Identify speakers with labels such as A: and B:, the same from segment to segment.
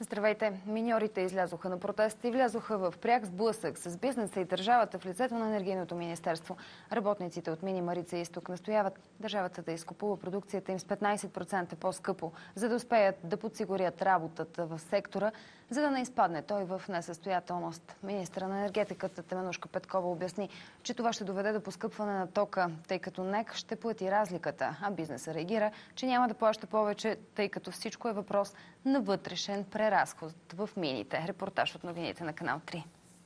A: Здравейте! Миньорите излязоха на протест и влязоха в пряк сблъсък с бизнеса и държавата в лицето на Енергийното министерство. Работниците от Мини Марица изток настояват държавата да изкупува продукцията им с 15% по-скъпо, за да успеят да подсигурят работата в сектора, за да не изпадне той в несъстоятелност. Министърът на енергетиката Теменужка Петкова обясни, че това ще доведе до поскъпване на тока, тъй като НЕК ще плати разликата, а бизнесът реагира, че няма да плаща повече, тъй като всичко е въпрос на вътрешен преразход в мините. Репортаж от новините на Канал 3.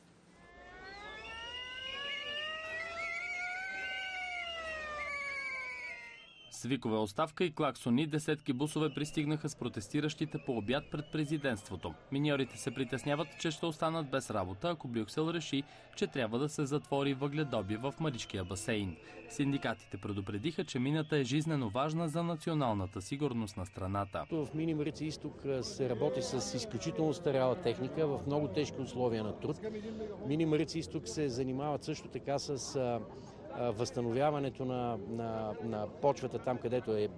B: С викове оставка и клаксони десетки бусове пристигнаха с протестиращите по обяд пред президентството. Миньорите се притесняват, че ще останат без работа, ако Брюксел реши, че трябва да се затвори въгледобив в Маришкия басейн. Синдикатите предупредиха, че мината е жизнено важна за националната сигурност на страната.
C: В Мини Марица изток се работи с изключително старяла техника в много тежки условия на труд. Мини Марица изток се занимават също така с възстановяването на почвата там, където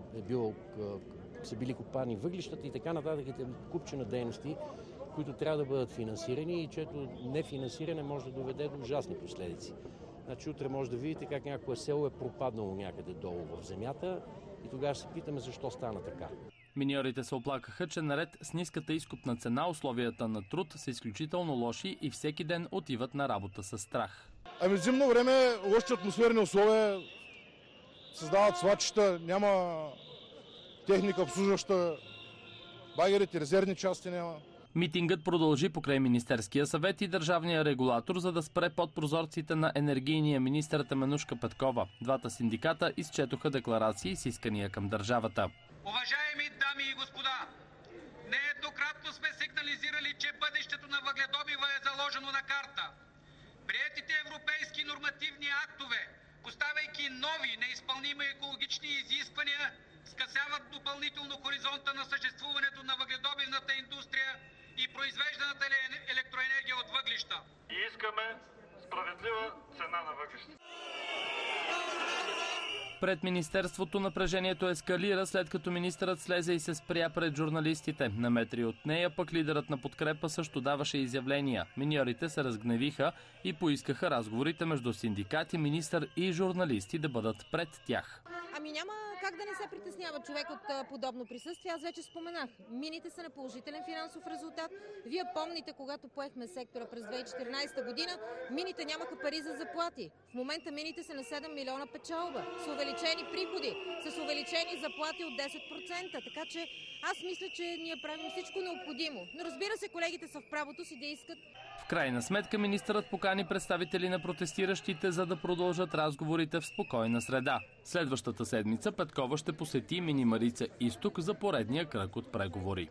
C: са били копани въглищата и така нататък, купче на дейности, които трябва да бъдат финансирани и чето нефинансиране може да доведе до ужасни последици. Значи утре може да видите как някое село е пропаднало някъде долу в земята и тогава ще се питаме защо стана така.
B: Миньорите се оплакаха, че наред с ниската изкупна цена, условията на труд са изключително лоши и всеки ден отиват на работа със страх.
D: Зимно време, лоши атмосферни условия, създават свлачища, няма техника обслужваща, багерите, резервни части няма.
B: Митингът продължи покрай Министерския съвет и държавния регулатор, за да спре под прозорците на енергийния министър Теменужка Петкова. Двата синдиката изчетоха декларации с искания към държавата.
E: Уважаеми дами и господа, нееднократно сме сигнализирали, че бъдещето на въгледобива е заложено на карта. Приетите европейски нормативни актове, поставяйки нови неизпълними екологични изисквания, скъсяват допълнително хоризонта на съществуването на въгледобивната индустрия и произвежданата електроенергия от въглища.
F: И искаме справедлива цена на въглища.
B: Пред министерството напрежението ескалира, след като министърът слезе и се спря пред журналистите. На метри от нея пък лидерът на подкрепа също даваше изявления. Миньорите се разгневиха и поискаха разговорите между синдикати, министър и журналисти да бъдат пред тях.
G: Ами няма как да не се притеснява човек от подобно присъствие. Аз вече споменах. Мините са на положителен финансов резултат. Вие помните, когато поехме сектора през 2014 година, мините нямаха пари за заплати. В момента мините са на 7 милиона печалба. С увеличени приходи, с увеличени заплати от 10%. Така че аз мисля, че ние правим всичко необходимо. Но разбира се, колегите са в правото си да искат.
B: В крайна сметка министърът покани представители на протестиращите, за да продължат разговорите в спокойна среда. Следващата седмица Петкова ще посети Мини Марица изток за поредния кръг от преговори.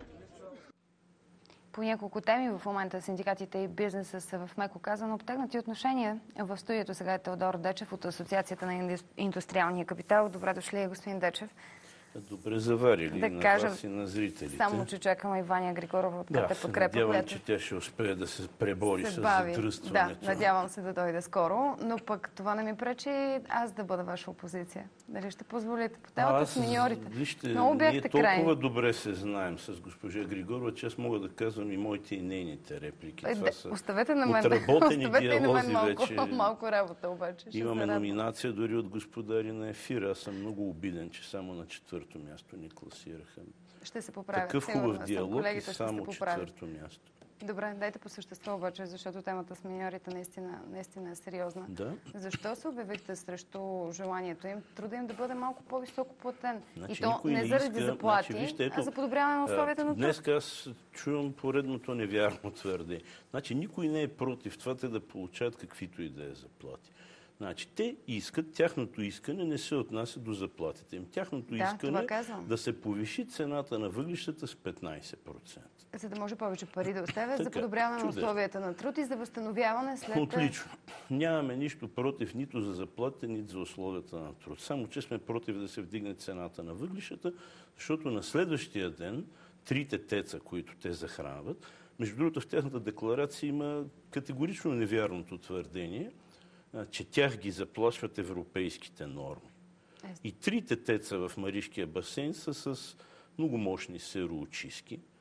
A: По няколко теми в момента синдикатите и бизнеса са в меко казано обтегнати отношения. В студиото сега е Теодор Дечев от Асоциацията на индустриалния капитал. Добре дошли, господин Дечев.
H: Добре заварили
A: да
H: на
A: кажа,
H: вас и на зрителите.
A: Само, че чакаме и Ваня Григорова от КТ Подкрепа.
H: Надявам, че тя ще успее да се пребори с задръстването.
A: Да, надявам се да дойде скоро, но пък това не ми пречи аз да бъда ваша опозиция. Дали ще позволите? По темата с миньорите.
H: Вижте,
A: много бяхте
H: ние толкова
A: крайни.
H: добре се знаем с госпожа Григорова, че аз мога да казвам и моите и нейните реплики. Това са
A: оставете на мен,
H: отработени диалози
A: вече. Малко работа обаче.
H: Имаме номинация дори от господари на ефира. Аз съм много обиден, че само на 4-то място ни класираха.
A: Ще се поправят.
H: Такъв хубав диалог и само 4-то място.
A: Добре, дайте по същество обаче, защото темата с миньорите наистина е сериозна.
H: Да.
A: Защо се обявихте срещу желанието им труда им да бъде малко по-високо платен?
H: Значи,
A: и то не заради заплати, а за подобряване на условията на труд.
H: Днес аз чувам поредното невярно твърде. Значи никой не е против това те да получават каквито и да е заплати. Значи, те искат, тяхното искане не се отнася до заплатите им. Тяхното искане е да се повиши цената на въглищата с 15%.
A: За да може повече пари да оставят за подобряване на условията на труд и за възстановяване след...
H: Отлично. Нямаме нищо против нито за заплатите, нито за условията на труд. Само, че сме против да се вдигне цената на въглищата, защото на следващия ден трите теца, които те захранват, между другото в тяхната декларация има категорично невярното твърдение, че тях ги заплашват европейските норми. И трите теца в Маришкия басейн са с много мощни сероочистки.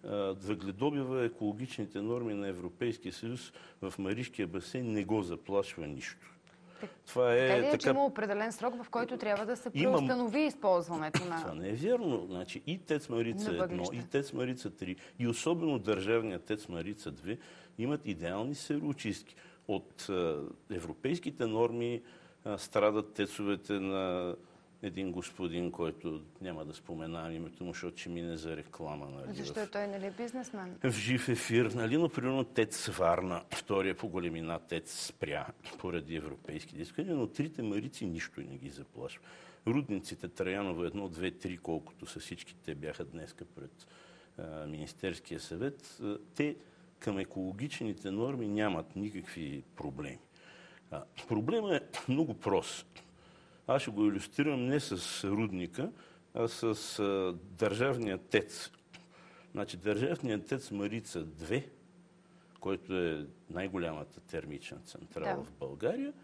H: въгледобива, екологичните норми на Европейския съюз в Маришкия басейн не го заплашва нищо. Това е
A: така, че има определен срок, в който трябва да се преустанови използването на...
H: Това не е вярно. Значи и ТЕЦ Марица 1, и ТЕЦ Марица 3, и особено държавният ТЕЦ Марица 2 имат идеални сероочистки. От европейските норми страдат тецовете на един господин, който няма да споменавам името му, защото ще мине за реклама. Нали,
A: защо той не е бизнесмен?
H: В жив ефир, нали, но примерно ТЕЦ Варна, втория по големина ТЕЦ спря поради европейски искания, но трите Марици нищо не ги заплашва. Рудниците Траяново 1, 2, 3, колкото са всички, те бяха днеска пред Министерския съвет, те към екологичните норми нямат никакви проблеми. Проблема е много прост. Аз ще го илюстрирам не с рудника, а с държавния ТЕЦ. Значи, държавният ТЕЦ Марица 2, който е най-голямата термична централа в България,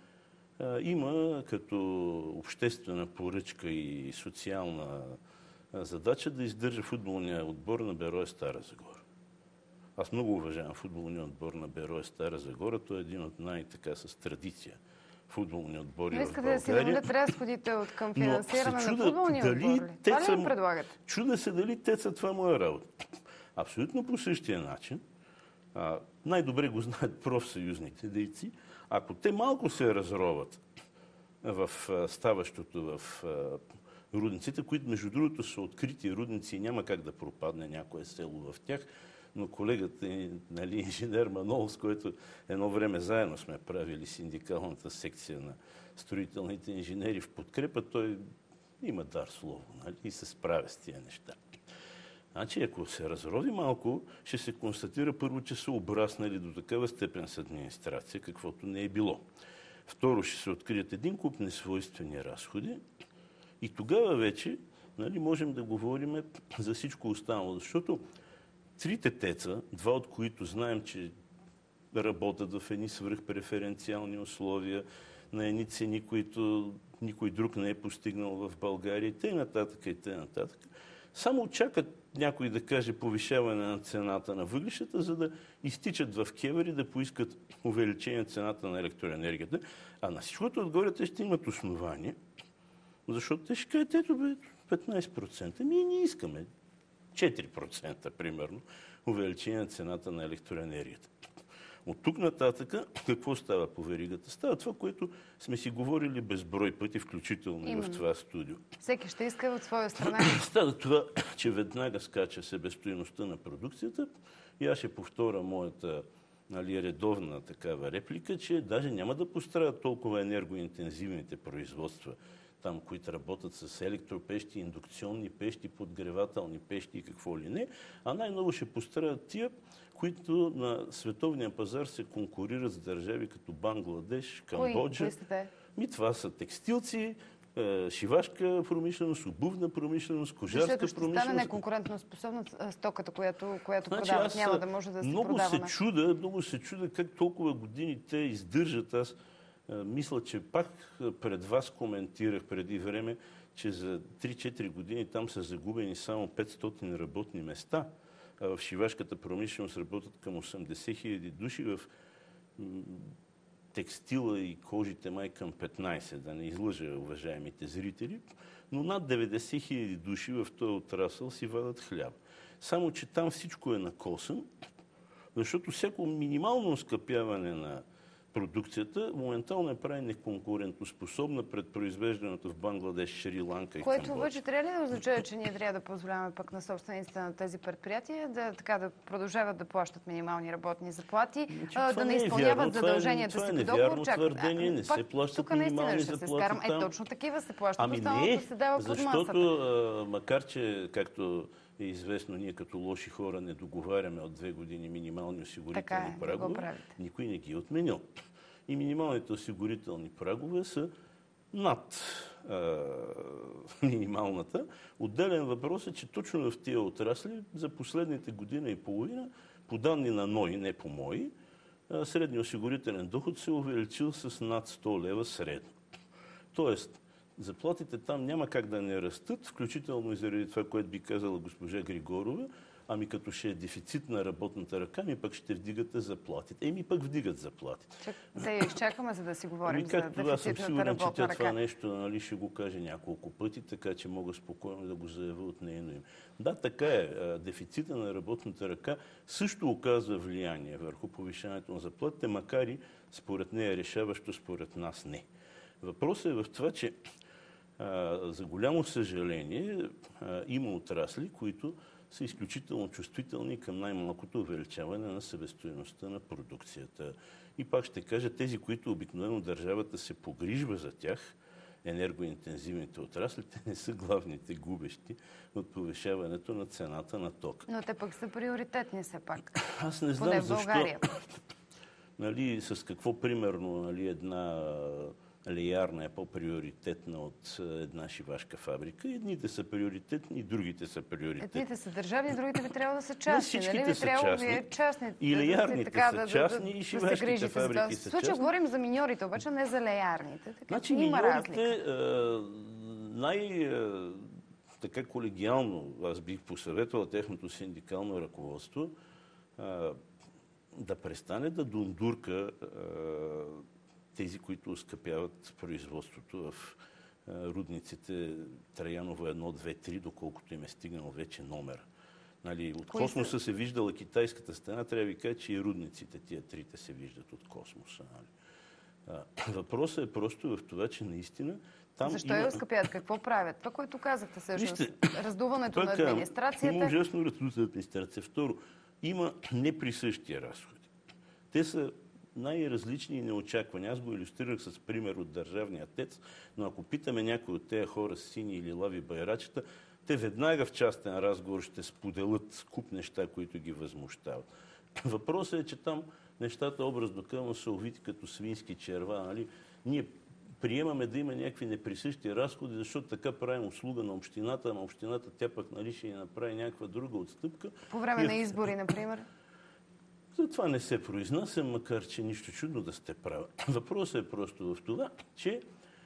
H: има като обществена поръчка и социална задача да издържа футболния отбор на Берое Стара Загора. Аз много уважавам футболния отбор на Берое Стара Загора. Той е един от най-така с традиция футболни отбори в България.
A: Искате да си намалят разходите от към финансиране на футболни отбори? Това ли ми предлагате?
H: Чуда се дали ТЕЦ-а това му е работа. Абсолютно по същия начин. Най-добре го знаят профсъюзните дейци. Ако те малко се разроват в ставащото в рудниците, които между другото са открити рудници и няма как да пропадне някое село в тях, но колегата, нали, инженер Манол, с който едно време заедно сме правили синдикалната секция на строителните инженери в подкрепа, той има дар слово, нали, и се справя с тия неща. Значи, ако се разрови малко, ще се констатира първо, че са обраснали до такава степен с администрация, каквото не е било. Второ, ще се открият един куп несвойствени разходи и тогава вече, нали, можем да говорим за всичко останало, защото трите ТЕЦ-а, два от които знаем, че работят в едни свръхпреференциални условия, на едни цени, които никой друг не е постигнал в България, и т.н. и т.н. Само чакат някой да каже повишаване на цената на въглищата, за да изтичат в КЕВР и да поискат увеличение на цената на електроенергията. А на всичкото отгоре те ще имат основание, защото те ще кажат, ето бе, 15%. Ние не искаме 4% примерно увеличение на цената на електроенергията. От тук нататък какво става по веригата? Става това, което сме си говорили безброй пъти, включително и в това студио.
A: Всеки ще иска от своя страна.
H: Става това, че веднага скача себестойността на продукцията и аз ще повторя моята, нали, редовна такава реплика, че даже няма да пострадат толкова енергоинтензивните производства, там, които работят с електропещи, индукционни пещи, подгревателни пещи и какво ли не, а най-много ще пострадат тия, които на световния пазар се конкурират с държави като Бангладеш, Камбоджа.
A: Кои сте те?
H: Това са текстилци, шивашка промишленост, обувна промишленост, кожарска промишленост.
A: Защото ще стане неконкурентно способна стоката, която продават. Няма да може да се продава.
H: Много се чуда как толкова години те издържат. Аз мисля, че пак пред вас коментирах преди време, че за 3-4 години там са загубени само 500 работни места. В шивашката промишленост работят към 80 хиляди души, в текстила и кожите май към 15, да не излъжа уважаемите зрители, но над 90 хиляди души в този отрасъл си вадат хляб. Само, че там всичко е накосан, защото всяко минимално оскъпяване на продукцията моментално е прави неконкурентоспособна пред произвеждането в Бангладеш, Шри-Ланка и Камбоджа.
A: Което обаче трябва ли да означава, че ние трябва да позволяваме пък на собствениците на тези предприятия да продължават да плащат минимални работни заплати, да не изпълняват задълженията си по договор?
H: Това е невярно твърдение, не се плащат минимални заплати там.
A: Точно такива се плащат.
H: Ами не, защото макар че, както е известно, ние като лоши хора не договаряме от 2 години минимални осигурителни прагове, никой не ги е отменил. И минималните осигурителни прагове са над минималната. Отделен въпрос е, че точно в тия отрасли за последните година и половина, по данни на НОИ, не по мои, средният осигурителен доход се е увеличил с над 100 лева средно. Тоест, заплатите там няма как да не растат, включително и заради това, което би казала госпожа Григорова, ами като ще е дефицит на работната ръка, ми пък ще вдигате заплатите. Еми пък вдигат заплатите.
A: Да я изчакаме, за да си говорим за
H: Както аз съм
A: дефицитната
H: сигурен, че
A: работна
H: тя това
A: ръка.
H: нещо, нали, ще го каже няколко пъти, така че мога спокойно да го заявя от нейно име. Да, така е. Дефицита на работната ръка също оказва влияние върху повишаването на заплатите, макар и според нея решаващо, според нас не. Въпросът е в това, че за голямо съжаление има отрасли, които са изключително чувствителни към най-малкото увеличаване на себестойността на продукцията. И пак ще кажа, тези, които обикновено държавата се погрижва за тях, енергоинтензивните отрасли, те не са главните губещи от повишаването на цената на ток.
A: Но те пък са приоритетни все пак.
H: Аз не знам защо, нали, с какво примерно, нали, една леярна е по-приоритетна от една шивашка фабрика. Едните са приоритетни, и другите са приоритетни.
A: Едните са държавни, другите би трябвало да са частни.
H: Всичките са частни. И леярните са частни, и шивашките фабрики са частни.
A: В случая говорим за миньорите, обаче не за леярните.
H: Значи миньорите така колегиално, аз бих посъветвал тяхното синдикално ръководство да престане да дундурка тези, които оскъпяват производството в рудниците Траяново 1, 2, 3, доколкото им е стигнал вече номер. Нали, от космоса се виждала китайската стена, трябва да ви кажа, че и рудниците, тия трите, се виждат от космоса. Нали. Въпросът е просто в това, че наистина там
A: защо я оскъпяват? Какво правят? Това, което казахте всъщност. Раздуването на администрацията.
H: Има ужасно раздуването на администрация. Второ, има неприсъщи разходи. Те са най-различни и неочаквани. Аз го илюстрирах с пример от Държавния ТЕЦ, но ако питаме някой от тези хора с сини или лави байрачета, те веднага в частен разговор ще споделят куп неща, които ги възмущават. Въпросът е, че там нещата образно казано са увити като свински черва. Нали? Ние приемаме да има някакви неприсъщи разходи, защото така правим услуга на общината, а общината тя пък, нали, ще ни направи някаква друга отстъпка.
A: По време на избори, например?
H: За това не се произнасям, макар че нищо чудно да сте права. Въпросът е просто в това, че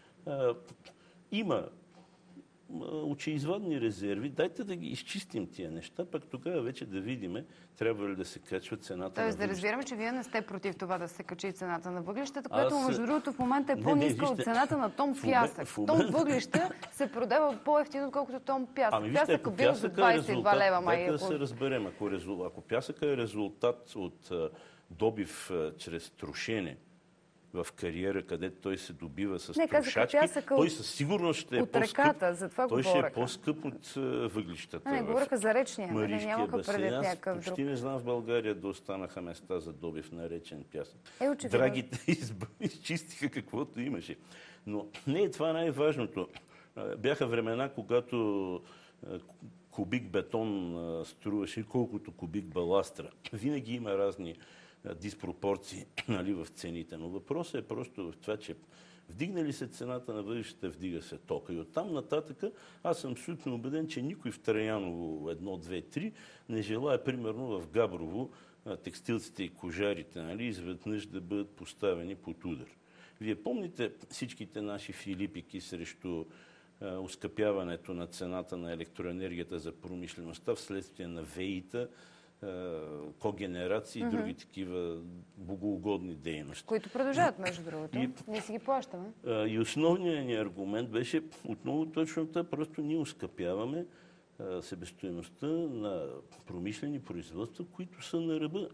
H: има очеизвадни резерви. Дайте да ги изчистим тия неща, пък тогава вече да видиме трябва ли да се качва цената на въглищата.
A: Тоест да разбираме, че вие не сте против това да се качи цената на въглищата, което между другото в момента е по-ниска от цената на тон пясък. Тон въглища се продава по-евтино, отколкото тон пясък. Пясък бил за 22 лева.
H: Нека да се разберем. Ако пясъка е резултат от добив чрез трошене в кариера, където той се добива с трошачки, той със сигурност ще е по-скъп. Той ще е по-скъп от въглищата.
A: Не, говореха за речния. Нямаха предвид някакъв друг.
H: Почти не знам в България да останаха места за добив на речен пясък.
A: Очевидно.
H: Драгите изчистиха каквото имаше. Но не е това най-важното. Бяха времена, когато кубик бетон струваше колкото кубик баластра. Винаги има разни диспропорции, нали, в цените. Но въпросът е просто в това, че вдигне ли се цената на въглищата, вдига се тока. И оттам нататък аз съм абсолютно убеден, че никой в Траяново 1, 2, 3 не желая, примерно в Габрово, текстилците и кожарите, нали, изведнъж да бъдат поставени под удар. Вие помните всичките наши филипики срещу оскъпяването на цената на електроенергията за промишлеността вследствие на ВЕИ-та, когенерации и други такива богоугодни дейности.
A: Които продължават, между другото. Ние си ги плащаме.
H: И основният ни аргумент беше отново точно това. Просто ние оскъпяваме себестойността на промишлени производства, които са на ръба.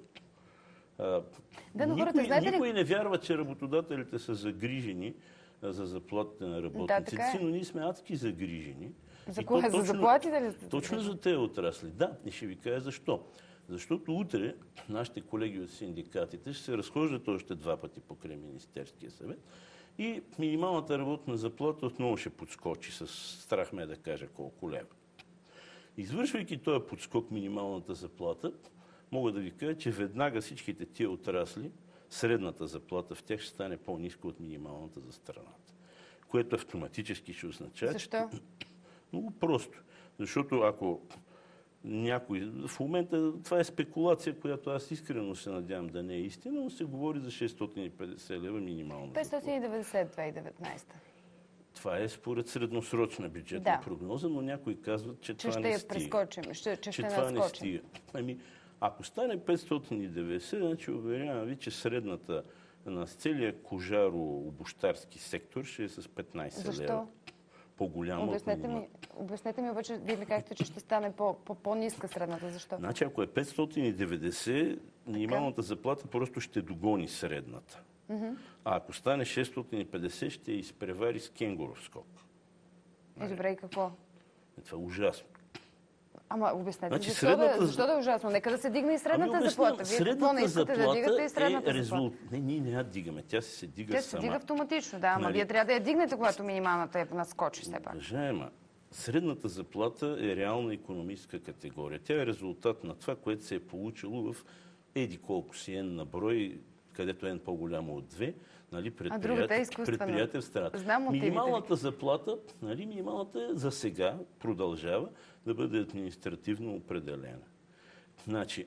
H: Никой не вярва, че работодателите са загрижени за заплатите на работниците си, но ние сме адски загрижени.
A: За кое? За заплатите ли?
H: Точно за тези отрасли. Да, и ще ви кажа защо. Защото утре нашите колеги от синдикатите ще се разхождат още 2 пъти покрай Министерския съвет и минималната работна заплата отново ще подскочи, с страх ме да кажа колко лева. Извършвайки този подскок минималната заплата, мога да ви кажа, че веднага всичките тия отрасли, средната заплата в тях ще стане по-ниска от минималната за страната. Което автоматически ще означава...
A: Защо?
H: Много просто. Защото ако някой... В момента това е спекулация, която аз искрено се надявам да не е истина, но се говори за 650 лева минимално.
A: 590 2019.
H: Това е според средносрочна бюджетна прогноза, но някои казват, че това не стига.
A: Прескочим, че
H: това не
A: надскочим.
H: стига. Ако стане 590, значи уверявам ви, че средната на целия кожаро-обущарски сектор ще е с 15 лева. По-голямо.
A: Обяснете ми обаче, вие ми казахте, че ще стане по-ниска средната. Защо?
H: Значи, ако е 590, минималната заплата просто ще догони средната. А ако стане 650, ще изпревари с кенгуров скок.
A: Добре, и какво?
H: Това е ужасно.
A: Ама обяснете,
H: значи,
A: защо да е ужасно? Нека да се дигне и средната заплата. Вие какво не искате да дигате и средната заплата?
H: Не, ние не я дигаме. Тя се дига
A: сама. Тя се
H: сама.
A: дига автоматично, да. Ама вие трябва да я дигнете, когато минималната наскочи все пак.
H: Уважаема, средната заплата е реална икономическа категория. Тя е резултат на това, което се е получило в еди колко си N на брой, където N по-голямо от 2, предприятия в страната. Минималната заплата, минималната за сега продължава да бъде административно определена. Значи,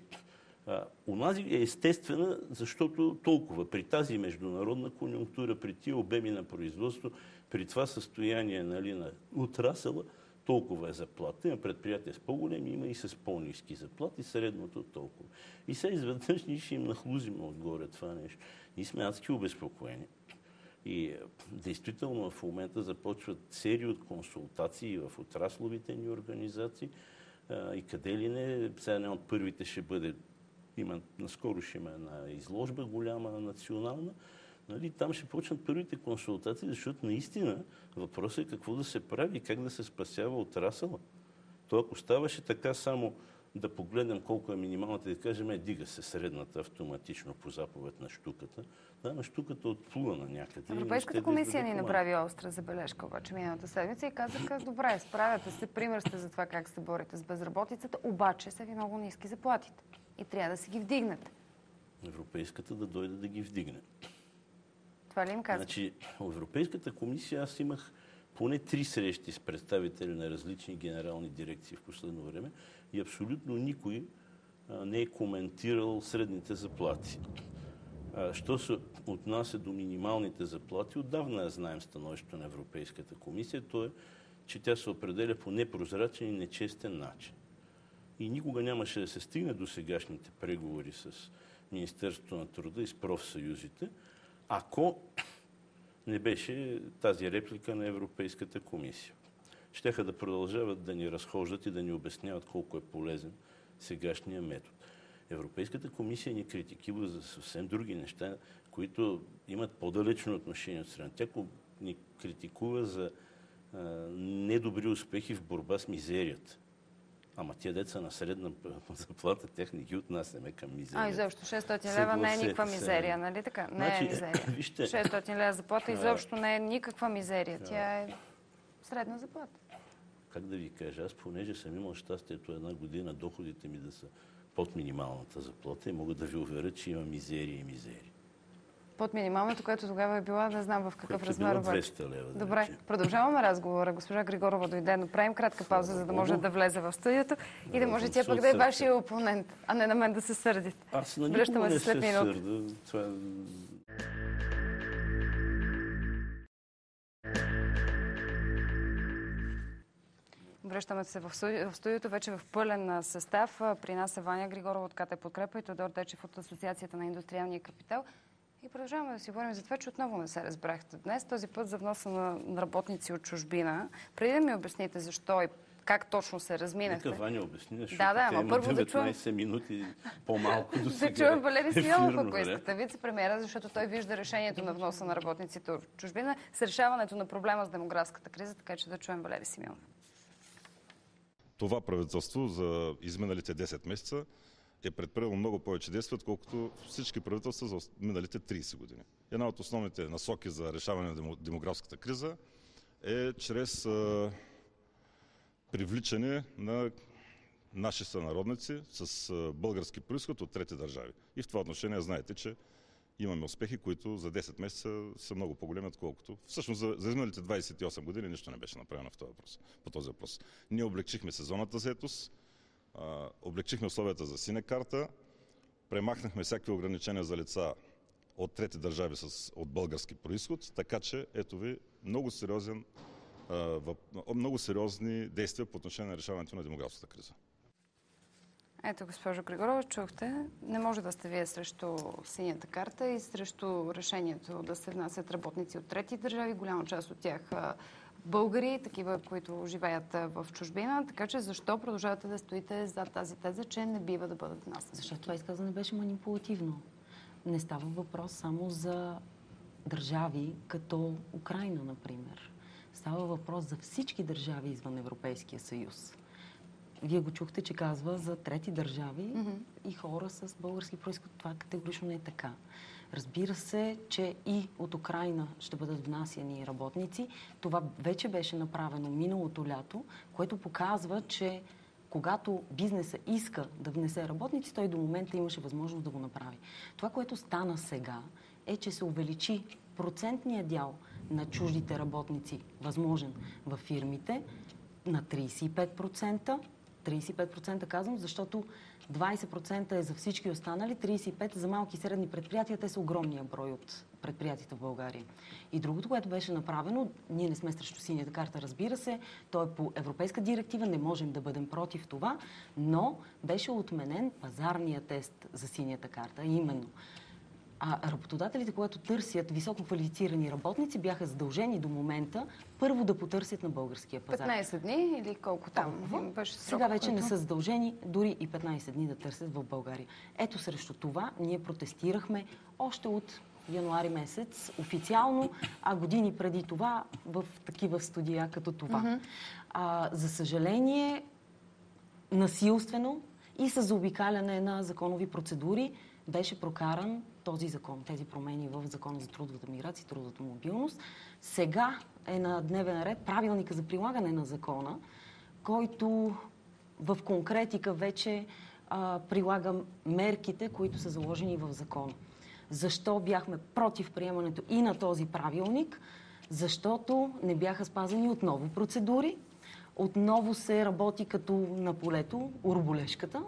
H: онази е естествена, защото толкова при тази международна конюнктура, при тия обеми на производство, при това състояние на отрасъла, толкова е заплата. Има предприятия с по-големи, има и с по-ниски заплати, средното толкова. И сега изведнъж ние ще им нахлузим отгоре това нещо. Ние сме адски обезпокоени. И действително в момента започват серии от консултации в отрасловите ни организации. И къде ли не, сега една от първите ще бъде, наскоро ще има една изложба голяма, национална. Там ще почнат първите консултации, защото наистина въпросът е какво да се прави и как да се спасява отрасъла. То ако ставаше така само да погледнем колко е минималната и да кажем, дига се средната автоматично по заповед на щуката. Да, на щуката отплува на някъде.
A: Европейската комисия ни направи остра забележка обаче миналата седмица и казаха, добре, справяте се, пример сте за това как се борите с безработицата, обаче са ви много ниски заплатите и трябва да си ги вдигнете.
H: Европейската да дойде да ги вдигне.
A: Това ли им казвате?
H: Значи, в Европейската комисия аз имах поне 3 срещи с представители на различни генерални дирекции в последно време и абсолютно никой не е коментирал средните заплати. Що се отнася до минималните заплати, отдавна знаем становището на Европейската комисия, то е, че тя се определя по непрозрачен и нечестен начин. И никога нямаше да се стигне до сегашните преговори с Министерството на труда и с профсъюзите, ако не беше тази реплика на Европейската комисия. Щяха да продължават да ни разхождат и да ни обясняват колко е полезен сегашния метод. Европейската комисия ни критикува за съвсем други неща, които имат по-далечно отношение от страна. Тя ни критикува за недобри успехи в борба с мизерията. Ама тия деца на средна заплата, тях не ги отнасяме към мизерия.
A: Изобщо 600 лева не е никаква мизерия, нали така? Не е мизерия. 600 лева заплата изобщо не е никаква мизерия. Тя е средна заплата.
H: Как да ви кажа, аз понеже съм имал щастието една година доходите ми да са под минималната заплата и мога да ви уверя, че има мизерия и мизерия.
A: Под минималната, която тогава е била, не знам в какъв размер.
H: 200 лева.
A: Добре, продължаваме разговора. Госпожа Григорова дойде, но правим кратка пауза, за да може да влезе в студиото и да може тя пък да е вашия опонент, а не на мен да се сърдите.
H: Аз на никога не се сърда.
A: Връщаме се в студиото вече в пълен състав. При нас е Ваня Григорова от КТ Подкрепа и Тодор Дечев от Асоциацията на индустриалния капитал. И продължаваме да си говорим за това, че отново не се разбрахте днес. Този път за вноса на работници от чужбина. Преди да ми обясните защо и как точно се разминахте.
H: Нека Ваня обясни, защото
A: ама първо
H: 19 минути по-малко до сега.
A: Да чуем Валери Симеонов, ако искате. Вице-премиера, защото той вижда решението на вноса на работниците от чужбина с решаването на проблема с демографската криза, така че да чуем Валери Симеонов.
I: Това правителство за изминалите 10 месеца е предприело много повече действия, отколкото всички правителства за миналите 30 години. Една от основните насоки за решаване на демографската криза е чрез привличане на наши сънародници с български произход от трети държави. И в това отношение знаете, че имаме успехи, които за 10 месеца са много по-големи, отколкото. Всъщност за изминалите 28 години нищо не беше направено по този въпрос. Ние облегчихме сезонната заетост, облегчихме условията за синя карта, премахнахме всякакви ограничения за лица от трети държави от български произход, така че ето ви много сериозни действия по отношение на решаването на демографската криза.
A: Ето, госпожо Григорова, чухте. Не може да сте вие срещу синята карта и срещу решението да се внасят работници от трети държави. Голяма част от тях българи, такива, които живеят в чужбина. Така че защо продължавате да стоите за тази теза, че не бива да бъдат внасяни?
J: Защото това изказване беше манипулативно. Не става въпрос само за държави като Украйна, например. Става въпрос за всички държави извън Европейския съюз. Вие го чухте, че казва за трети държави и хора с български произход. Това категорично не е така. Разбира се, че и от Украйна ще бъдат внасяни работници. Това вече беше направено миналото лято, което показва, че когато бизнеса иска да внесе работници, той до момента имаше възможност да го направи. Това, което стана сега, е, че се увеличи процентния дял на чуждите работници, възможен във фирмите, на 35%. 35% казвам, защото 20% е за всички останали, 35% за малки и средни предприятия. Те са огромния брой от предприятията в България. И другото, което беше направено, ние не сме срещу синята карта, разбира се, то е по европейска директива, не можем да бъдем против това, но беше отменен пазарния тест за синята карта, именно. А работодателите, когато търсят високо квалифицирани работници, бяха задължени до момента първо да потърсят на българския пазар.
A: 15 дни или колко там беше срок?
J: Сега вече не са задължени дори и 15 дни да търсят в България. Ето срещу това ние протестирахме още от януари месец официално, а години преди това в такива студия като това. За съжаление, насилствено и с заобикаляне на законови процедури беше прокаран този закон, тези промени в Закона за трудовата миграция и трудовата мобилност. Сега е на дневен ред правилника за прилагане на закона, който в конкретика вече прилага мерките, които са заложени в закона. Защо бяхме против приемането и на този правилник? Защото не бяха спазени отново процедури. Отново се работи като на полето, урболешката.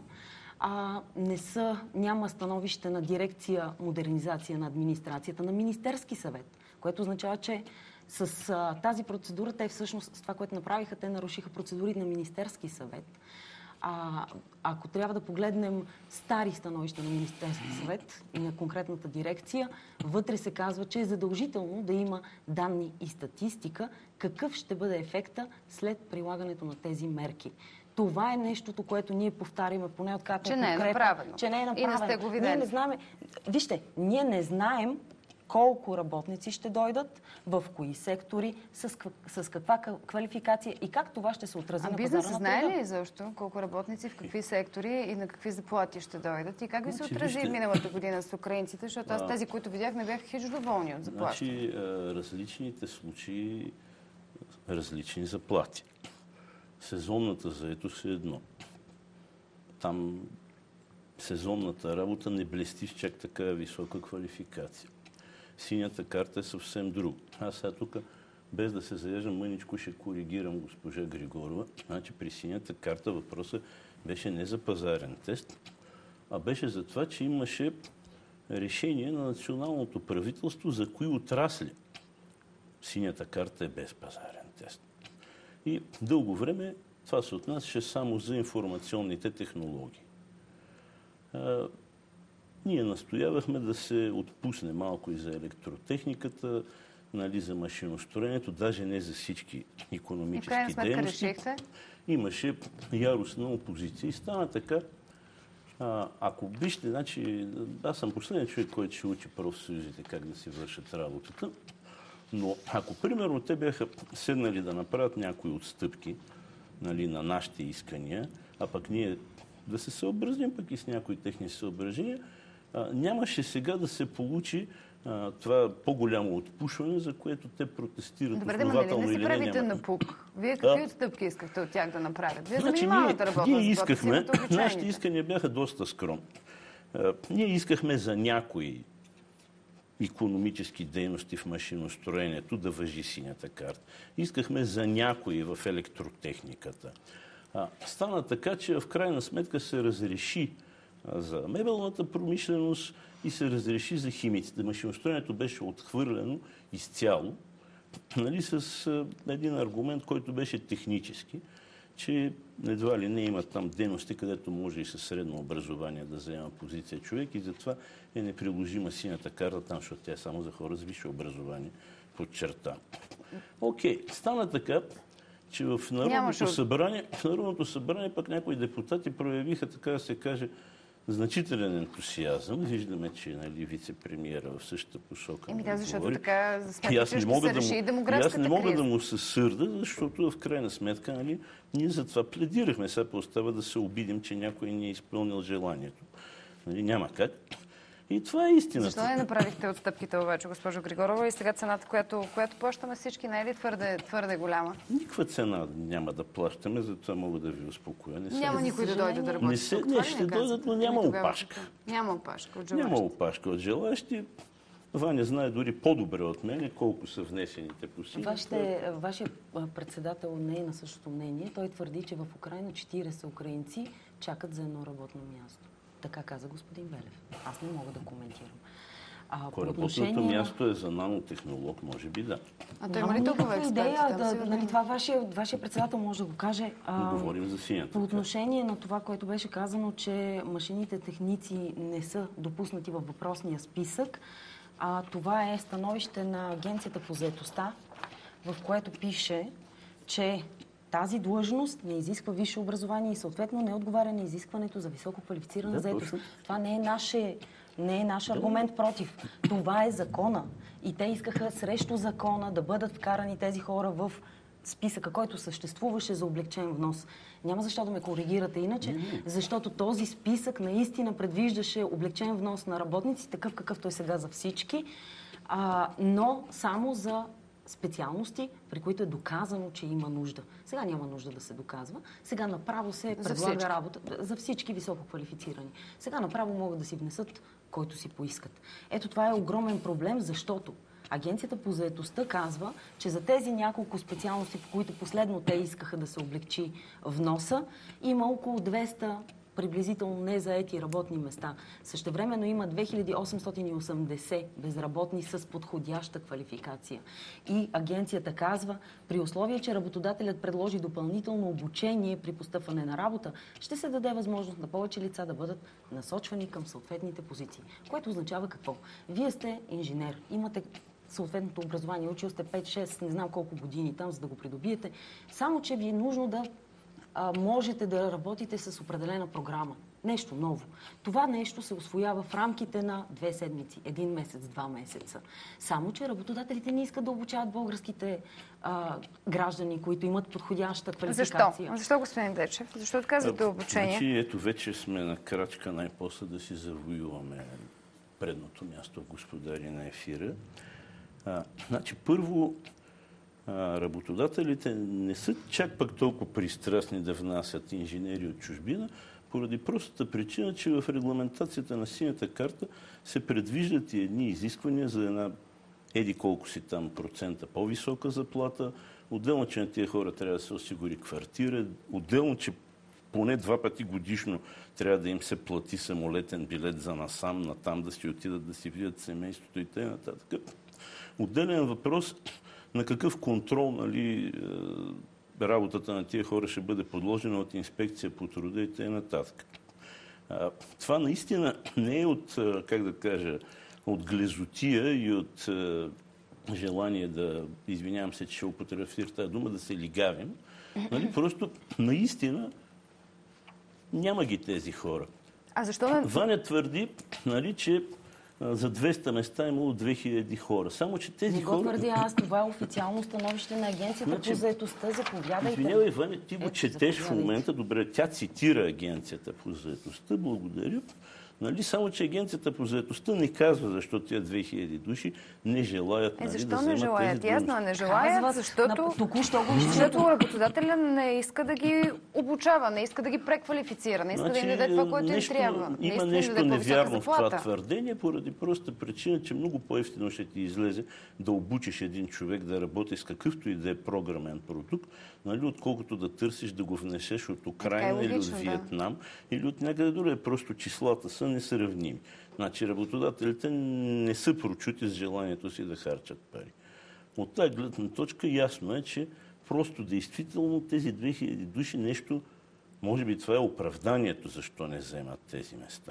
J: Няма становище на дирекция модернизация на администрацията на Министерски съвет, което означава, че с тази процедура те всъщност, с това, което направиха, те нарушиха процедури на Министерски съвет. Ако трябва да погледнем стари становища на Министерски съвет и на конкретната дирекция, вътре се казва, че е задължително да има данни и статистика какъв ще бъде ефекта след прилагането на тези мерки. Това е нещото, което ние повтаряме, поне откакто
A: че не е направено.
J: Че не е направено.
A: И не сте го видели.
J: Ние не знаем. Вижте, ние не знаем колко работници ще дойдат, в кои сектори, с каква квалификация и как това ще се отрази на пазара на труда.
A: Бизнесът знае ли защо колко работници, в какви сектори и на какви заплати ще дойдат? И как ви се отрази миналата година с украинците? Защото аз тези, които видях, не бях хич доволни от заплати.
H: Различните случаи, различни заплати. Сезонната заетост е едно. Там сезонната работа не блести с чак така висока квалификация. Синята карта е съвсем друго. Аз сега тук, без да се заяждам, мъничко ще коригирам госпожа Григорова. Значи при синята карта въпросът беше не за пазарен тест, а беше за това, че имаше решение на националното правителство за кои отрасли синята карта е без пазарен тест. И дълго време това се отнасяше само за информационните технологии. Ние настоявахме да се отпусне малко и за електротехниката, за машиностроенето, даже не за всички икономически дейности. Имаше яростна опозиция и стана така. Ако вижте, значи, аз съм последният човек, който ще учи профсъюзите как да си вършат работата, но ако, примерно, те бяха седнали да направят някои отстъпки на нашите искания, а пък ние да се съобразим пък и с някои техни съображения, нямаше сега да се получи това по-голямо отпушване, за което те протестират основателно или не.
A: Добре, не си правите напук. Вие какви отстъпки искахте от тях да направят? Вие за минималната работна
H: заплата. Нашите искания бяха доста скромни. Ние искахме за някои икономически дейности в машиностроението да важи синята карта. Искахме за някои в електротехниката. Стана така, че в крайна сметка се разреши за мебелната промишленост и се разреши за химиците. Машиностроението беше отхвърлено изцяло нали, с един аргумент, който беше технически, че едва ли не има там дейности, където може и със средно образование да заема позиция човек и затова е неприложима синята карта там, защото тя е само за хора с висше образование, подчерта. Окей, стана така, че в Народното събрание пък някои депутати проявиха, така да се каже, значителен ентусиазъм. Виждаме, че нали, вице-премиера в същата посока.
A: Защото така за сметка, че ще се реши и демографската криза.
H: Аз не мога да му се сърда, защото в крайна сметка нали, ние за това пледирахме. Сега остава да се обидим, че някой не е изпълнил желанието. Нали, няма как. И това е истината.
A: Защо не направихте отстъпките обаче, госпожо Григорова? И сега цената, която плащаме всички, не е ли твърде голяма?
H: Никаква цена няма да плащаме, затова мога да ви успокоя.
A: Няма никой да дойде да работи.
H: Не ще дойдат, но няма опашка.
A: Няма опашка от желащи.
H: Няма опашка от желащи. Ваня знае дори по-добре от мен колко са внесените по силата.
J: Вашият председател не е на същото мнение. Той твърди, че в Украйна 40 украинци чакат за едно работно място. Така каза господин Велев. Аз не мога да коментирам.
H: Ако работното място е за нанотехнолог, може би да.
A: А той има ли толкова експерти?
J: Нали, това вашия председател може да го каже.
H: Говорим за синята.
J: По отношение на това, което беше казано, че машините техници не са допуснати във въпросния списък, това е становище на Агенцията по заетостта, в което пише, че тази длъжност не изисква висше образование и съответно не отговаря на изискването за високо квалифицирана заетост. Това не е наш аргумент против. Това е закона. И те искаха срещу закона да бъдат вкарани тези хора в списъка, който съществуваше за облегчен внос. Няма защо да ме коригирате иначе, защото този списък наистина предвиждаше облегчен внос на работници, такъв какъвто е сега за всички, но само за специалности, при които е доказано, че има нужда. Сега няма нужда да се доказва. Сега направо се предлага работа за всички високо квалифицирани. Сега направо могат да си внесат който си поискат. Ето това е огромен проблем, защото Агенцията по заетостта казва, че за тези няколко специалности, по които последно те искаха да се облегчи вноса, има около 200 приблизително незаети работни места. Същевременно има 2880 безработни с подходяща квалификация. И агенцията казва, при условие, че работодателят предложи допълнително обучение при постъпване на работа, ще се даде възможност на повече лица да бъдат насочвани към съответните позиции. Което означава какво? Вие сте инженер, имате съответното образование, учил сте 5-6, не знам колко години там, за да го придобиете, само че ви е нужно да можете да работите с определена програма. Нещо ново. Това нещо се усвоява в рамките на 2 седмици, 1 месец, 2 месеца. Само че работодателите не искат да обучават българските граждани, които имат подходяща квалификация.
A: Защо, господин Дечев? Защо отказвате обучение?
H: Значи, ето вече сме на крачка най-после да си завоюваме предното място в господари на ефира. Значи, първо, работодателите не са чак пък толкова пристрастни да внасят инженери от чужбина, поради простата причина, че в регламентацията на синята карта се предвиждат и едни изисквания за една еди колко си там процента по-висока заплата, отделно, че на тия хора трябва да се осигури квартира, отделно, че поне 2 пъти годишно трябва да им се плати самолетен билет за насам, натам да си отидат, да си видят семейството и т.н. Отделен въпрос на какъв контрол, нали, работата на тия хора ще бъде подложена от инспекция по труда и т.н. Това наистина не е от, как да кажа, от глезотия и от желание да, извинявам се, че ще употребя тази дума, да се лигавим. Нали, просто наистина няма ги тези хора.
A: А защо?
H: Ваня твърди, нали, че за 200 места имало 2000 хора. Само, че тези хора...
J: Не го твърдя аз, това е официално становище на Агенцията по заетостта. Заповядайте.
H: Извинявай, Ваня, ти го четеш в момента. Добре, тя цитира Агенцията по заетостта. Благодаря. Нали, само, че Агенцията по заетостта не казва защо тия 2000 души не желаят, нали,
A: защо
H: да вземат
A: не желаят?
H: тези
A: Ясно, не желаят, защото работодателя не иска да ги обучава, не иска да ги преквалифицира, не иска да им даде това, което им трябва.
H: Има нещо невярно в това твърдение, поради проста причина, че много по-евтино ще ти излезе да обучиш един човек да работи с какъвто и да е програмен продукт, нали, отколкото да търсиш да го внесеш от Украйна или от Виетнам, или от някъде друго. Просто числата са несравними. Значи работодателите не са прочути с желанието си да харчат пари. от тази гледна точка ясно е, че просто действително тези 2000 души нещо, може би това е оправданието, защо не вземат тези места.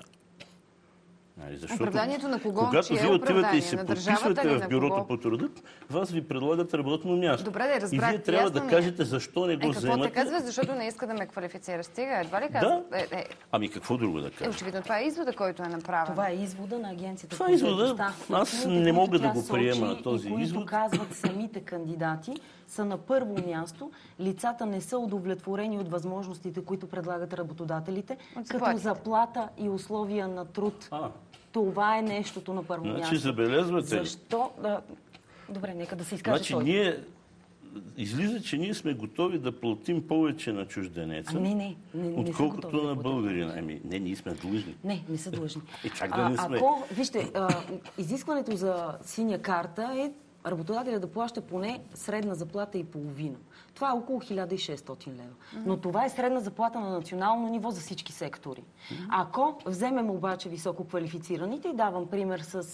H: Защото,
A: оправданието на кого?
H: когато вие отивате и се подписвате в бюрото
A: кого?
H: по труда, вас ви предлагат работно място.
A: Добре, да разбрах.
H: И вие трябва да кажете защо не го вземате.
A: Какво те казва, защото не иска да ме квалифицира? Стига, едва ли казва?
H: Да. Ами какво друго да кажа?
A: Очевидно, това е извода, който е направен.
J: Това е извода на агенцията.
H: Това е извода. Аз не мога да го приема този
J: които
H: извод.
J: казват самите кандидати, са на първо място. Лицата не са удовлетворени от възможностите, които предлагат работодателите, като заплата и условия на труд. Това е нещото на първо място.
H: Забелязвате.
J: Защо? Добре, нека да се изкаже той.
H: Излиза, че ние сме готови да платим повече на чужденеца, отколкото на българина. Не, ние сме длъжни.
J: Не са длъжни.
H: Чак да не сме.
J: Вижте, изискването за синя карта е работодателя да плаща поне средна заплата и половина. Това е около 1600 лева. Но това е средна заплата на национално ниво за всички сектори. Ако вземем обаче високо квалифицираните, и давам пример с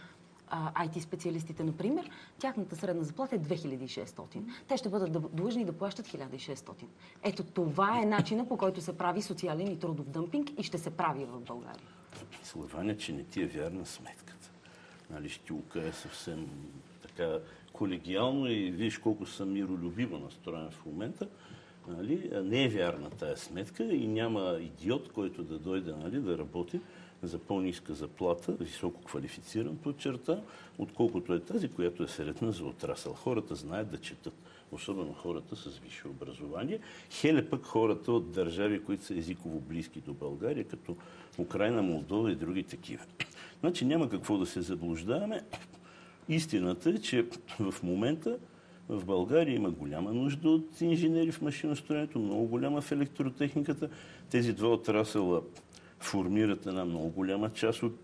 J: IT специалистите, например, тяхната средна заплата е 2600. Те ще бъдат длъжни да плащат 1600. Ето това е начинът, по който се прави социален и трудов дъмпинг и ще се прави в България.
H: Славяне, че не ти е вярна сметката. Ще ти укая съвсем така колегиално и виж колко съм миролюбиво настроен в момента. Не е вярна тая сметка и няма идиот, който да дойде да работи за по-ниска заплата, високо квалифициран, подчерта, отколкото е тази, която е средна за отрасъл. Хората знаят да четат, особено хората с висше образование. Хеле пък хората от държави, които са езиково близки до България, като Украйна, Молдова и други такива. Значи няма какво да се заблуждаваме. Истината е, че в момента в България има голяма нужда от инженери в машиностроенето, много голяма в електротехниката. Тези два отрасъла формират една много голяма част от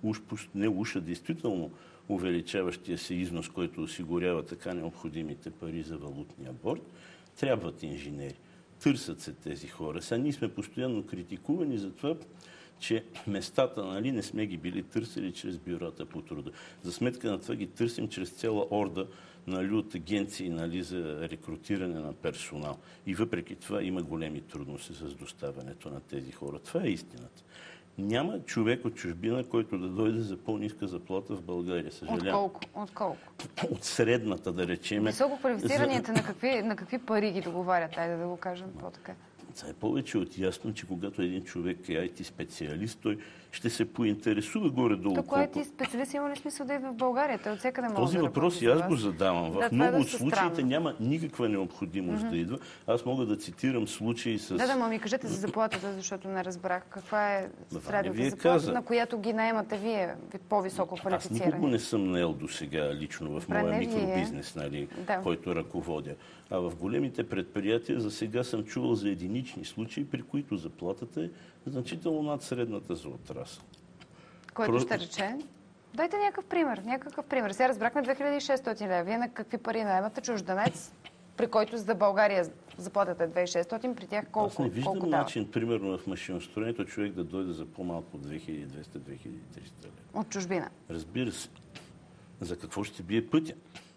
H: действително увеличаващия се износ, който осигурява така необходимите пари за валутния борд. Трябват инженери. Търсят се тези хора. Сега ние сме постоянно критикувани за това, че местата не сме ги били търсили чрез бюрата по труда. За сметка на това ги търсим чрез цяла орда от агенции за рекрутиране на персонал. И въпреки това има големи трудности с доставянето на тези хора. Това е истината. Няма човек от чужбина, който да дойде за по-ниска заплата в България. Съжалявам.
A: От колко?
H: От средната, да речем.
A: Високо квалифицираните на какви пари ги договарят? Айде да го кажем по-така.
H: Това е повече от ясно, че когато един човек е IT специалист, той ще се поинтересува горе-долу.
A: Тук IT специалист има ли смисъл да идва в България? Той от всекъде може
H: Този
A: да
H: въпрос и аз го задавам. В много от случаите няма никаква необходимост да идва. Аз мога да цитирам случаи с...
A: Да, ми кажете за заплатата, защото не разбрах. Каква е средната заплата, на която ги наемате вие, по-високо квалифицирани?
H: Аз никого не съм наел до сега лично в моя микробизнес, който ръководя. А в големите предприятия за сега съм чувал за единични случаи, при които заплатата е значително над средната за отрасъл.
A: Който ще рече? Дайте някакъв пример. Сега разбрахме 2600 лева. Вие на какви пари наемате чужденец, при който за България заплатата е 2600, при тях колко?
H: Аз не виждам начин, примерно в машиностроенето, човек да дойде за по-малко от 2200-2300 лева.
A: От чужбина?
H: Разбира се. За какво ще бие пътя?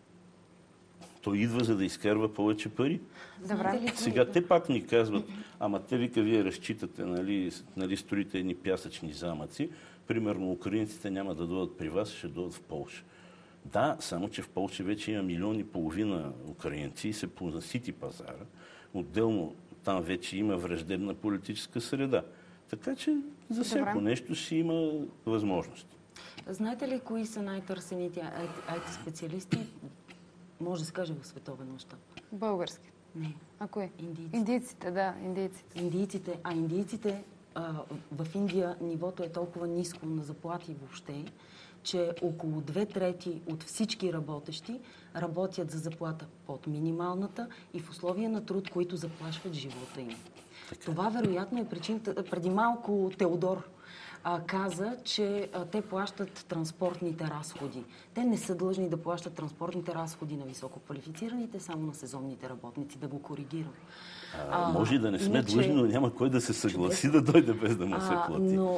H: Той идва, за да изкарва повече пари.
A: Добре.
H: Сега те пак ни казват, те вие разчитате, строите едни пясъчни замъци. Примерно украинците няма да дойдат при вас, ще дойдат в Полша. Да, само че в Полша вече има 1,5 милиона украинци и се понасити пазара. Отделно там вече има враждебна политическа среда. Така че за всяко нещо си има възможност.
J: Знаете ли кои са най-търсените IT специалисти? Може да се каже в световен мащаб.
A: Български?
J: Не.
A: А кои?
J: Индийците. Индийците. Индийците в Индия нивото е толкова ниско на заплати въобще, че около 2/3 от всички работещи работят за заплата под минималната и в условия на труд, които заплашват живота им. Това вероятно е причината. Преди малко Теодор каза, че те плащат транспортните разходи. Те не са длъжни да плащат транспортните разходи на висококвалифицираните, само на сезонните работници, да го коригирам.
H: Може и да не сме длъжни, но няма кой да се съгласи да дойде без да му се плати.
J: Но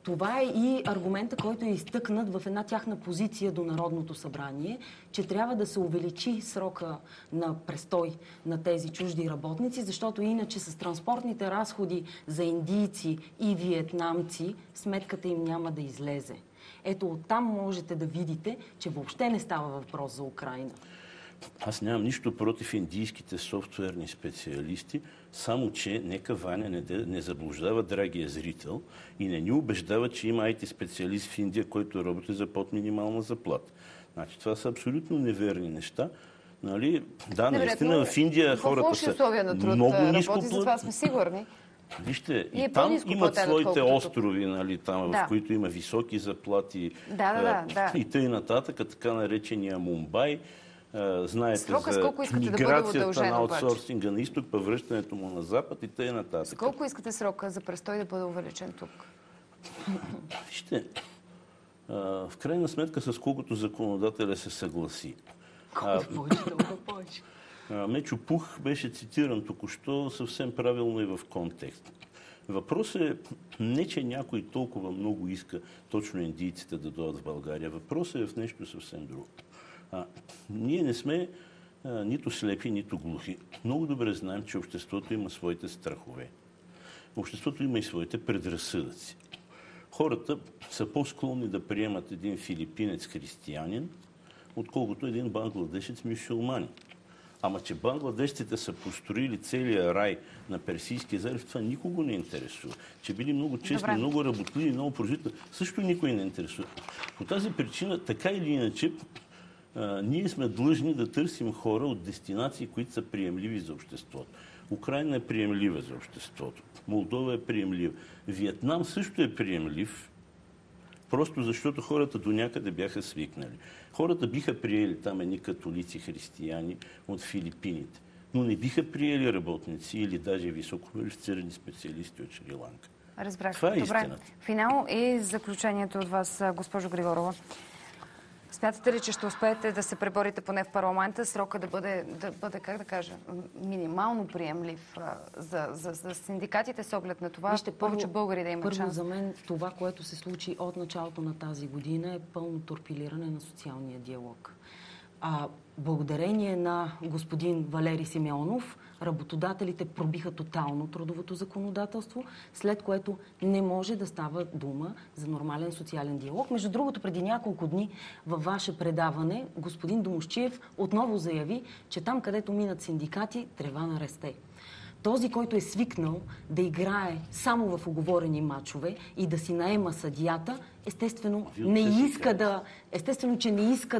J: Това е и аргумента, който е изтъкнат в една тяхна позиция до Народното събрание, че трябва да се увеличи срока на престой на тези чужди работници, защото иначе с транспортните разходи за индийци и виетнамци сметката им няма да излезе. Ето оттам можете да видите, че въобще не става въпрос за Украйна.
H: Аз нямам нищо против индийските софтуерни специалисти, само че нека Ваня не заблуждава драгия зрител и не ни убеждава, че има IT специалист в Индия, който работи за под минимална заплата. Значи, това са абсолютно неверни неща. Нали? Да, наистина в Индия хората са много ниско
A: за това сме сигурни.
H: Вижте, и там имат своите острови, нали, там, в които има високи заплати и тъй нататък, така наречения Мумбай. Знаете за миграцията на аутсорсинга на изток, връщането му на запад и т.н. нататък.
A: С колко искате срока за престой да бъде увеличен тук?
H: Вижте, в крайна сметка с колкото законодателя се съгласи. Мечо Пух беше цитиран току-що съвсем правилно и в контекст. Въпросът е не, че някой толкова много иска точно индийците да дойдат в България. Въпросът е в нещо съвсем друго. Ние не сме нито слепи, нито глухи. Много добре знаем, че обществото има своите страхове. Обществото има и своите предразсъдъци. Хората са по-склонни да приемат един филипинец християнин, отколкото един бангладешец мюсюлманин. Ама че бангладешците са построили целия рай на Персийския залив, това никого не интересува. Че били много честни, много работливи, много прожителни, също никой не интересува. По тази причина, така или иначе, ние сме длъжни да търсим хора от дестинации, които са приемливи за обществото. Украйна е приемлива за обществото. Молдова е приемлива. Виетнам също е приемлив, просто защото хората до някъде бяха свикнали. Хората биха приели там едни католици, християни от Филипините, но не биха приели работници или даже висококвалифицирани специалисти от Шри-Ланка.
A: Разбрах.
H: Това е истината.
A: Финал и заключението от вас, госпожо Григорова. Смятате ли, че ще успеете да се преборите поне в парламента, срока да бъде, как да кажа, минимално приемлив за синдикатите с оглед на това, повече българи да имат шанс?
J: Първо, за мен това, което се случи от началото на тази година, е пълно торпилиране на социалния диалог. Благодарение на господин Валери Симеонов, работодателите пробиха тотално трудовото законодателство, след което не може да става дума за нормален социален диалог. Между другото, преди няколко дни във ваше предаване господин Домусчиев отново заяви, че там, където минат синдикати, трева не расте. Този, който е свикнал да играе само в уговорени мачове и да си наема съдията, естествено, че не иска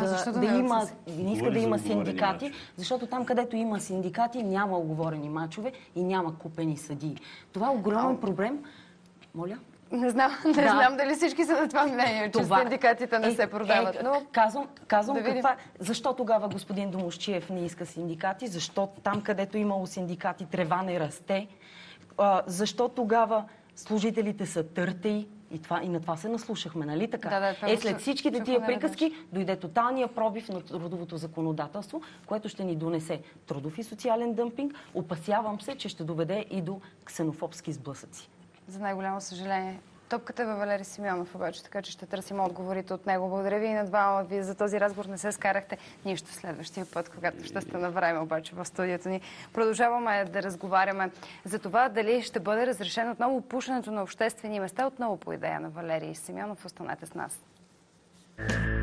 J: да има синдикати, защото там, където има синдикати, няма уговорени мачове и няма купени съдии. Това е огромен проблем. Моля?
A: Не знам дали всички са на това мнение, че синдикатите не се продават. Но
J: казвам защо тогава господин Домусчиев не иска синдикати, защо там, където имало синдикати, трева не расте, защо тогава служителите са търтеи и на това се наслушахме, нали така? След всичките тия приказки дойде тоталния пробив на трудовото законодателство, което ще ни донесе трудов и социален дъмпинг. Опасявам се, че ще доведе и до ксенофобски сблъсъци.
A: За най-голямо съжаление. Топката е във Валери Симеонов обаче, така че ще търсим отговорите от него. Благодаря ви и на двама. Вие за този разговор не се скарахте. Нищо следващия път, когато ще сте на време обаче в студиото ни. Продължаваме да разговаряме за това дали ще бъде разрешено отново пушенето на обществени места, отново по идея на Валери Симеонов. Останете с нас.